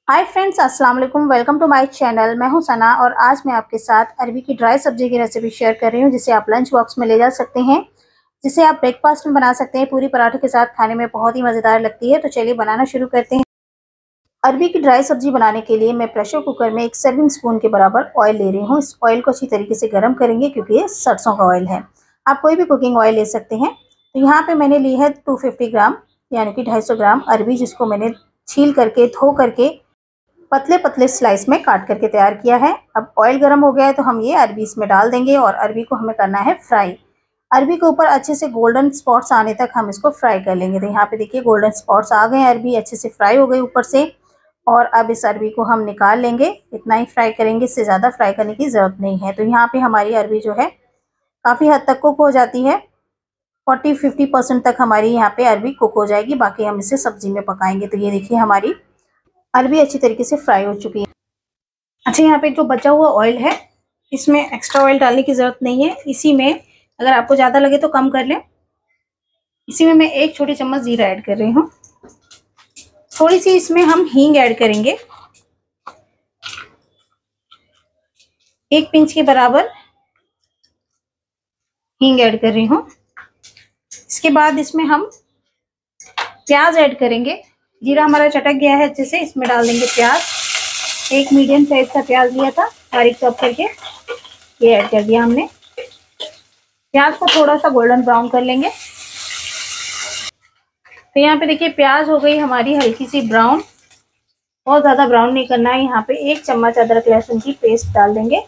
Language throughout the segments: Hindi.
हाय फ्रेंड्स, अस्सलाम वालेकुम। Welcome to my channel. मैं हूं सना और आज मैं आपके साथ अरबी की ड्राई सब्जी की रेसिपी शेयर कर रही हूं, जिसे आप लंच बॉक्स में ले जा सकते हैं, जिसे आप ब्रेकफास्ट में बना सकते हैं। पूरी पराठे के साथ खाने में बहुत ही मज़ेदार लगती है। तो चलिए बनाना शुरू करते हैं। अरबी की ड्राई सब्जी बनाने के लिए मैं प्रेशर कुकर में 1 सर्विंग स्पून के बराबर ऑयल ले रही हूँ। इस ऑयल को अच्छी तरीके से गर्म करेंगे क्योंकि ये सरसों का ऑयल है। आप कोई भी कुकिंग ऑयल ले सकते हैं। तो यहाँ पे मैंने ली है 250 ग्राम यानी कि 250 ग्राम अरबी, जिसको मैंने छील करके धो करके पतले पतले स्लाइस में काट करके तैयार किया है। अब ऑयल गर्म हो गया है तो हम ये अरबी इसमें डाल देंगे और अरबी को हमें करना है फ्राई। अरबी के ऊपर अच्छे से गोल्डन स्पॉट्स आने तक हम इसको फ्राई कर लेंगे। तो यहाँ पे देखिए गोल्डन स्पॉट्स आ गए, अरबी अच्छे से फ्राई हो गई ऊपर से। और अब इस अरबी को हम निकाल लेंगे। इतना ही फ्राई करेंगे, इससे ज़्यादा फ्राई करने की ज़रूरत नहीं है। तो यहाँ पे हमारी अरबी जो है काफ़ी हद तक कुक हो जाती है। 40-50% तक हमारी यहाँ पे अरबी कुक हो जाएगी। बाकी हम इसे सब्जी में पकाएंगे। तो ये देखिए हमारी अरबी अच्छी तरीके से फ्राई हो चुकी है। अच्छा, यहाँ पे जो बचा हुआ ऑयल है इसमें एक्स्ट्रा ऑयल डालने की ज़रूरत नहीं है। इसी में अगर आपको ज़्यादा लगे तो कम कर लें। इसी में मैं 1 छोटी चम्मच जीरा ऐड कर रही हूँ। थोड़ी सी इसमें हम हींग ऐड करेंगे, 1 पिंच के बराबर हींग ऐड कर रही हूँ। इसके बाद इसमें हम प्याज ऐड करेंगे। जीरा हमारा चटक गया है अच्छे से, इसमें डाल देंगे प्याज। 1 मीडियम साइज का प्याज लिया था, बारीक चॉप करके ये ऐड कर दिया हमने। प्याज को थोड़ा सा गोल्डन ब्राउन कर लेंगे। तो यहाँ पे देखिए प्याज हो गई हमारी हल्की सी ब्राउन, बहुत ज़्यादा ब्राउन नहीं करना है। यहाँ पे 1 चम्मच अदरक लहसुन की पेस्ट डाल देंगे।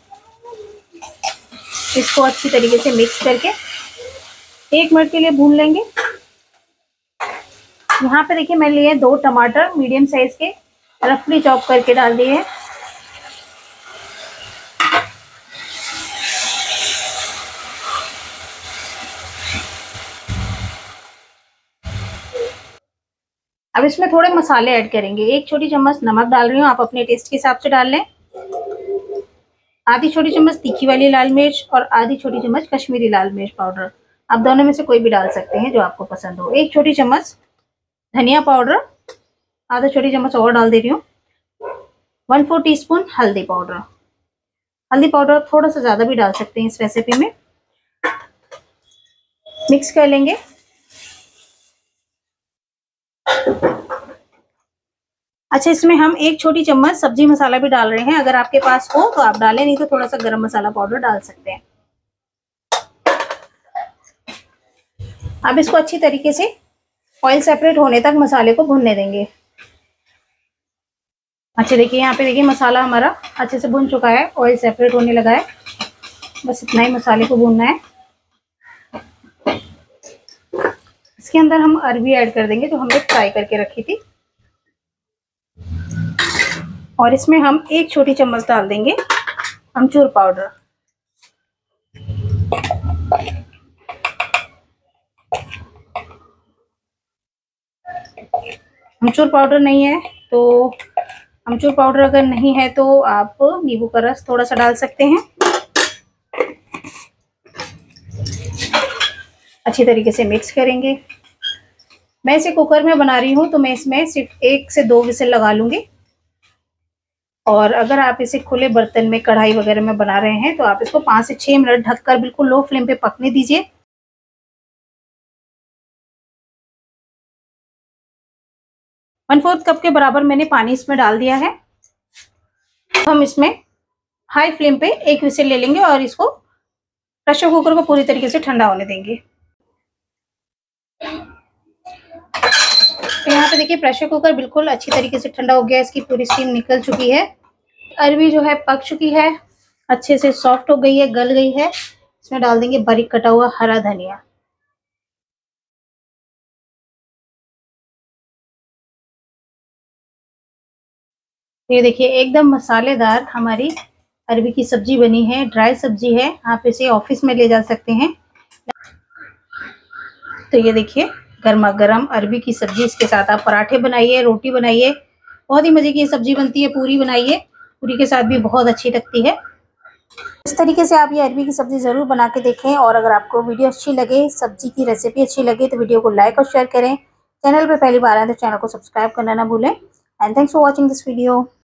इसको अच्छी तरीके से मिक्स करके 1 मिनट के लिए भून लेंगे। यहाँ पे देखिए मैंने लिए 2 टमाटर मीडियम साइज के, रफली चॉप करके डाल दिए हैं। अब इसमें थोड़े मसाले ऐड करेंगे। 1 छोटी चम्मच नमक डाल रही हूँ, आप अपने टेस्ट के हिसाब से डाल लें। आधी छोटी चम्मच तीखी वाली लाल मिर्च और आधी छोटी चम्मच कश्मीरी लाल मिर्च पाउडर। आप दोनों में से कोई भी डाल सकते हैं जो आपको पसंद हो। 1 छोटी चम्मच धनिया पाउडर, आधा छोटी चम्मच और डाल दे रही हूँ। 1/4 टीस्पून हल्दी पाउडर। हल्दी पाउडर थोड़ा सा ज़्यादा भी डाल सकते हैं इस रेसिपी में। मिक्स कर लेंगे। अच्छा, इसमें हम 1 छोटी चम्मच सब्जी मसाला भी डाल रहे हैं। अगर आपके पास हो तो आप डालें, नहीं तो थोड़ा सा गरम मसाला पाउडर डाल सकते हैं। अब इसको अच्छी तरीके से ऑयल सेपरेट होने तक मसाले को भूनने देंगे। अच्छा देखिए यहाँ पे देखिए मसाला हमारा अच्छे से भुन चुका है, ऑयल सेपरेट होने लगा है। बस इतना ही मसाले को भूनना है। इसके अंदर हम अरबी ऐड कर देंगे जो हमने फ्राई करके रखी थी, और इसमें हम 1 छोटी चम्मच डाल देंगे अमचूर पाउडर। अमचूर पाउडर नहीं है तो अमचूर पाउडर अगर नहीं है तो आप नींबू का रस थोड़ा सा डाल सकते हैं। अच्छी तरीके से मिक्स करेंगे। मैं इसे कुकर में बना रही हूँ तो मैं इसमें सिर्फ 1 से 2 विसिल लगा लूँगी। और अगर आप इसे खुले बर्तन में कढ़ाई वगैरह में बना रहे हैं तो आप इसको 5 से 6 मिनट ढककर बिल्कुल लो फ्लेम पे पकने दीजिए। 1/4 कप के बराबर मैंने पानी इसमें डाल दिया है। हम इसमें हाई फ्लेम पे 1 विसिल ले लेंगे और इसको प्रेशर कुकर को पूरी तरीके से ठंडा होने देंगे। तो यहाँ पे देखिए प्रेशर कुकर बिल्कुल अच्छी तरीके से ठंडा हो गया, इसकी पूरी स्टीम निकल चुकी है। अरबी जो है पक चुकी है, अच्छे से सॉफ्ट हो गई है, गल गई है। इसमें डाल देंगे बारीक कटा हुआ हरा धनिया। ये देखिए एकदम मसालेदार हमारी अरबी की सब्जी बनी है। ड्राई सब्जी है, आप इसे ऑफिस में ले जा सकते हैं। तो ये देखिए गर्मा गर्म अरबी की सब्जी, इसके साथ आप पराठे बनाइए, रोटी बनाइए, बहुत ही मजे की सब्जी बनती है। पूरी बनाइए, पूरी के साथ भी बहुत अच्छी लगती है। इस तरीके से आप ये अरबी की सब्जी ज़रूर बना के देखें। और अगर आपको वीडियो अच्छी लगे, सब्जी की रेसिपी अच्छी लगे तो वीडियो को लाइक और शेयर करें। चैनल पर पहली बार आए तो चैनल को सब्सक्राइब करना ना भूलें। And thanks for watching this video.